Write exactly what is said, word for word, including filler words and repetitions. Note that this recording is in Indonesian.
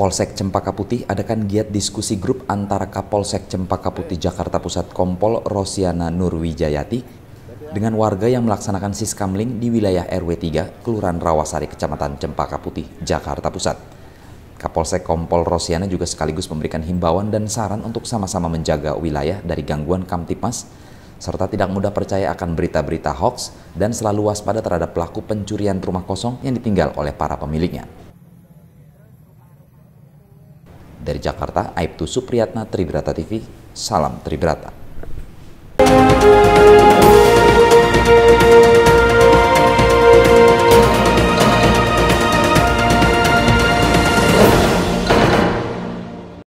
Polsek Cempaka Putih adakan giat diskusi grup antara Kapolsek Cempaka Putih Jakarta Pusat Kompol Rosiana Nurwijayati dengan warga yang melaksanakan siskamling di wilayah R W tiga, Kelurahan Rawasari, Kecamatan Cempaka Putih, Jakarta Pusat. Kapolsek Kompol Rosiana juga sekaligus memberikan himbauan dan saran untuk sama-sama menjaga wilayah dari gangguan Kamtipmas, serta tidak mudah percaya akan berita-berita hoaks dan selalu waspada terhadap pelaku pencurian rumah kosong yang ditinggal oleh para pemiliknya. Dari Jakarta, Aibtu Supriyatna, Tribrata T V, salam Tribrata.